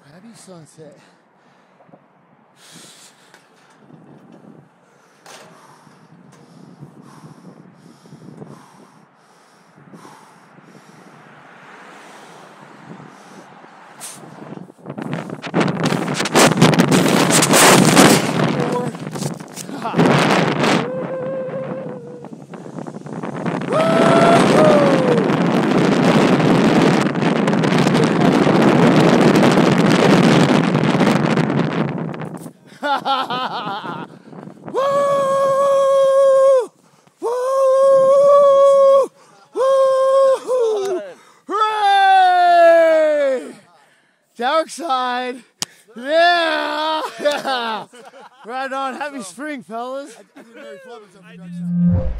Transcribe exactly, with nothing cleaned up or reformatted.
Happy sunset. Woo! Woo! Woo! Hooray! Dark side. Yeah! Yeah! Right on. Happy spring, fellas.